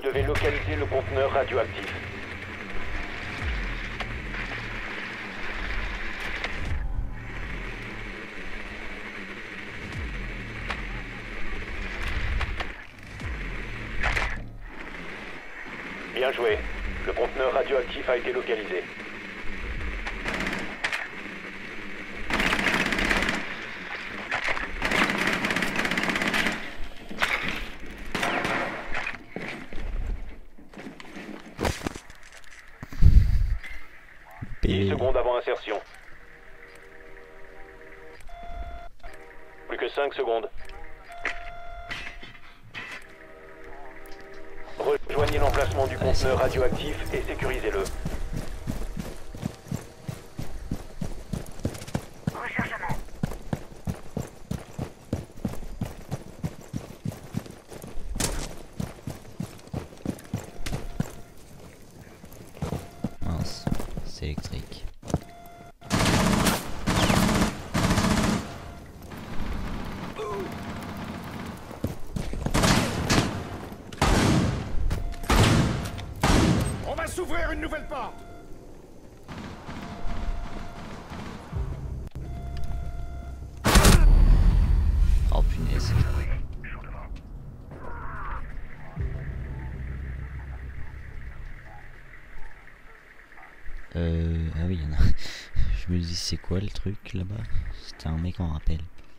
Vous devez localiser le conteneur radioactif. Bien joué. Le conteneur radioactif a été localisé. Secondes avant insertion. Plus que 5 secondes. Rejoignez l'emplacement du conteneur radioactif et sécurisez-le. Rechargement. Mince, c'est électrique. On va s'ouvrir une nouvelle porte. Oh punaise. Ah oui, y'en a. Je me dis c'est quoi le truc là-bas? C'était un mec en rappel.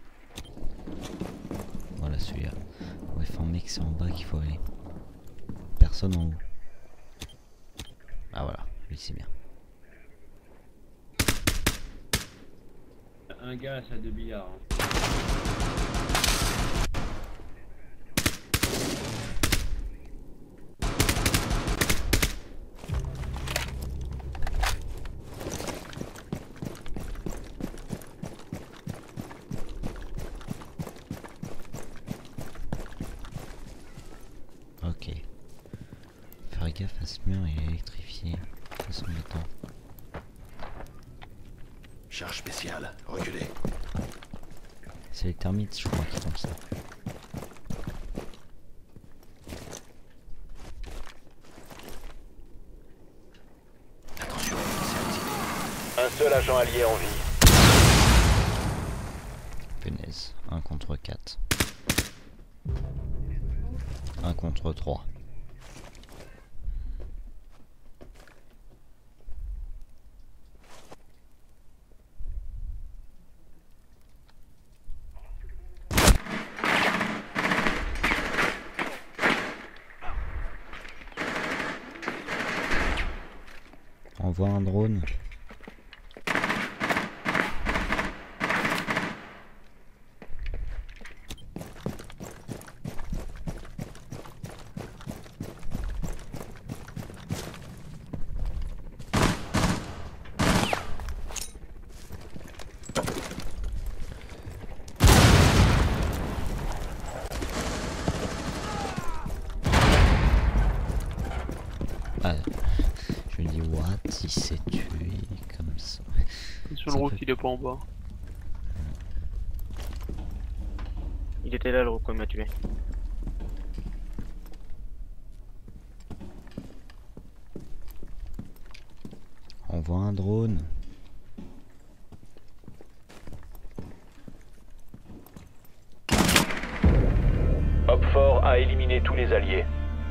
Voilà celui-là. Ouais, enfin mec c'est en bas qu'il faut aller. Personne en haut. Ah voilà, lui c'est bien. Un gars à la salle de billard. Hein. Ok. Faire gaffe à ce mur, il est électrifié. Ça semble étonnant. Charge spéciale, reculez. C'est les termites, je crois, qui font ça. Attention, c'est activé. Un seul agent allié en vie. Punaise. 1 contre 4. 1 contre 3. Envoie un drone. Ah, je me dis what, il s'est tué comme ça. Sur le roof, il est pas en bas. Il était là le roof quand il m'a tué. Envoie un drone. Hopfort a éliminé tous les alliés.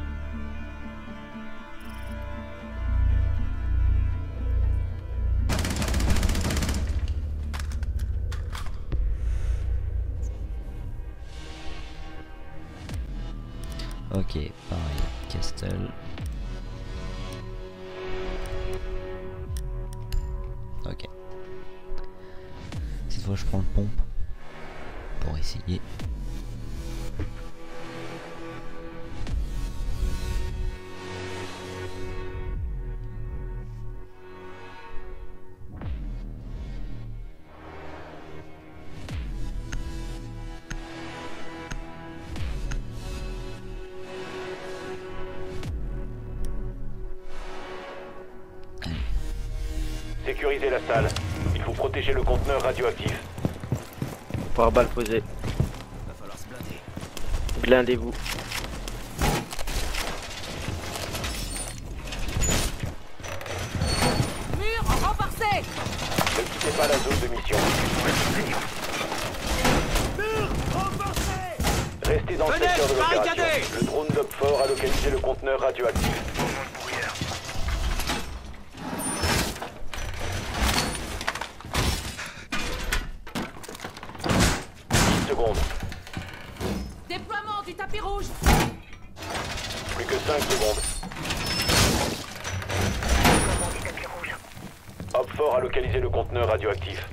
Ok, pareil, Castle. Ok. Cette fois je prends le pompe pour essayer. Sécurisez la salle. Il faut protéger le conteneur radioactif. Par balle posée. Va falloir se blinder. Blindez-vous. pas la zone de mission. Restez dans le secteur de l'opération. Le drone d'Opfort a localisé le conteneur radioactif. 10 secondes. Déploiement du tapis rouge. Plus que 5 secondes. Opfort a localisé le conteneur radioactif.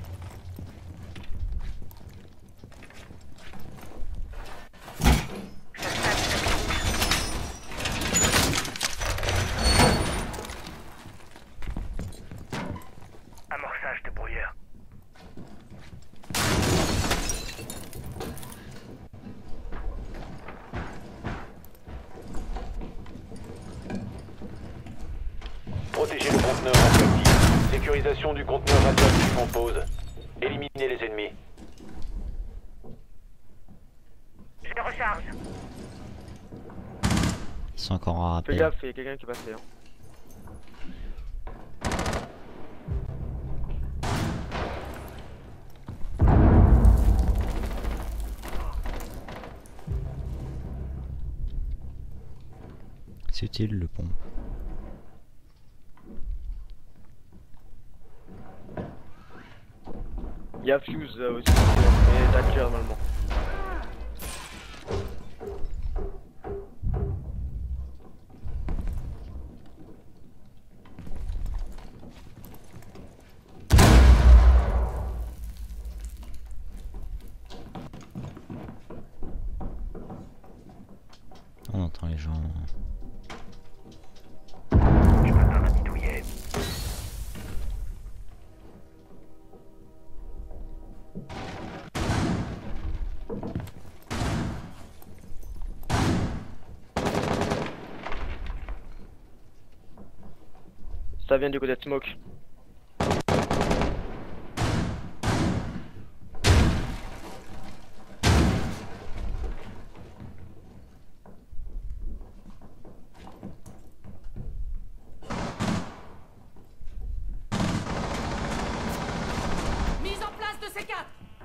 Amorçage de brouilleur. Protégez le conteneur radioactif. Sécurisation du conteneur radioactif en pause. Éliminez les ennemis. Je te recharge. Ils sont encore en Fais rappel. gaffe, il y a quelqu'un qui est passé. Hein. C'est utile le pont. Il y a Fuse aussi, et Thatcher normalement. On entend les gens. Je peux pas m'habituer. Ça vient du côté de Smoke. Mise en place de C4.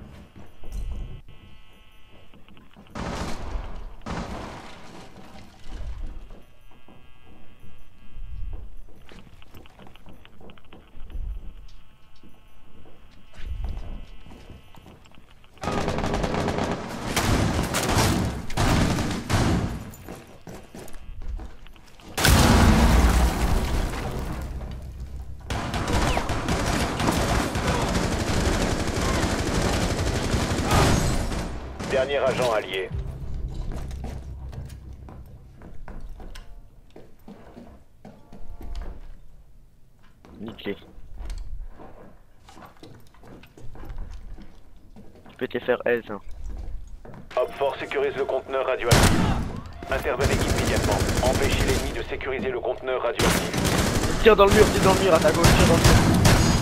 Dernier agent allié. Nickel. Tu peux te les faire aise. Hein. Opfort sécurise le conteneur radioactif. Intervenez immédiatement. Empêchez l'ennemi de sécuriser le conteneur radioactif. Tire dans le mur, à ta gauche, tire dans le mur.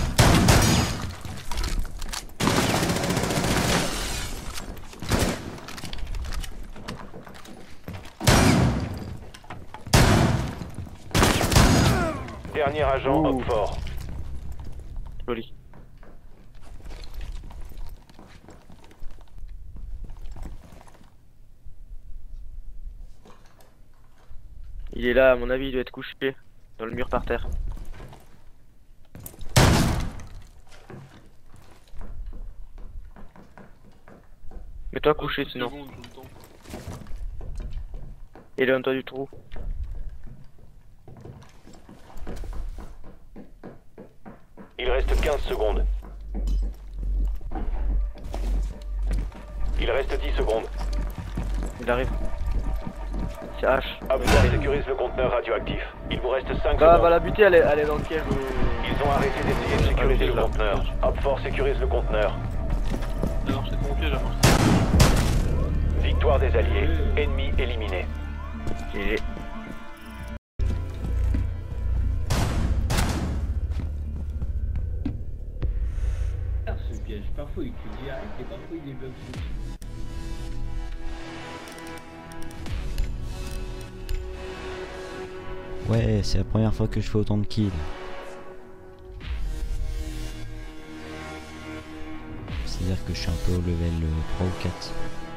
Dernier agent Ouh. Opfort. Joli. Il est là, à mon avis, il doit être couché dans le mur par terre. Mets-toi couché sinon. Il est en toi du trou. Il reste 15 secondes. Il reste 10 secondes. Il arrive. C'est H. Opfort sécurise le conteneur radioactif. Il vous reste 5 Va secondes. la buter, elle est dans le piège. Ils ont arrêté d'essayer de sécuriser le conteneur. Opfort sécurise le conteneur. Elle a marché de mon pied, elle a marché. Victoire des alliés. Ennemi éliminé. GG. Ah, ce piège, parfois il tue direct et parfois il débloque tout. Ouais, c'est la première fois que je fais autant de kills. dire que je suis un peu au level 3 ou 4.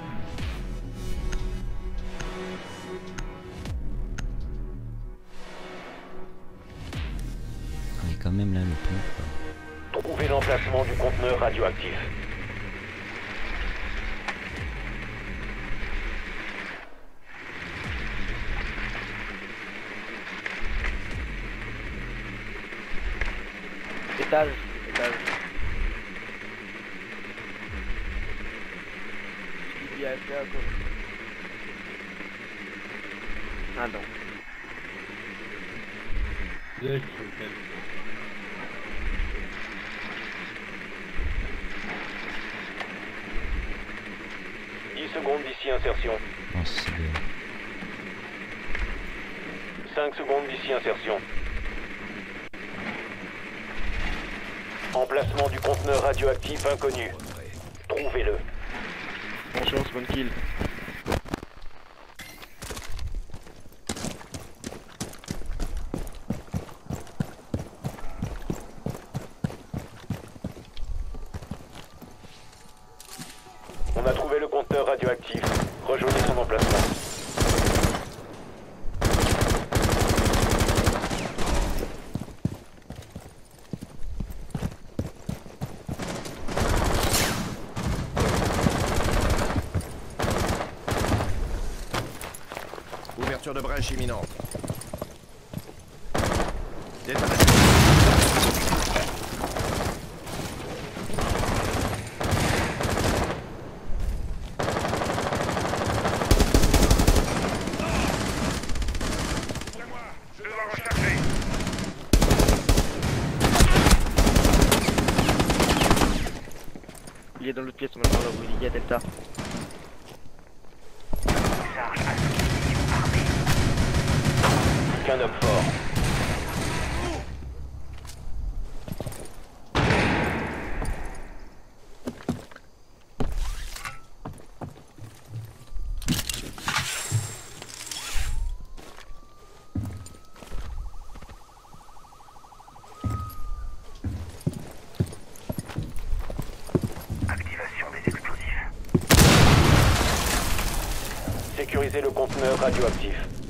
Mais quand même là le pompe. Trouvez l'emplacement du conteneur radioactif. Étage. Il y a fait à quoi? Ah non. Là, je suis au calme. 10 secondes d'ici insertion. Oh, c'est bien. 5 secondes d'ici insertion. Emplacement du conteneur radioactif inconnu. Trouvez-le. Bonne chance, bonne kill. On a trouvé le conteneur radioactif. Rejoignez son emplacement. Ouverture de brèche imminente. Je dois recharger. Il est dans l'autre pièce maintenant là où il y a Delta. Charge à Qu'un homme fort. activation des explosifs. Sécurisez le conteneur radioactif.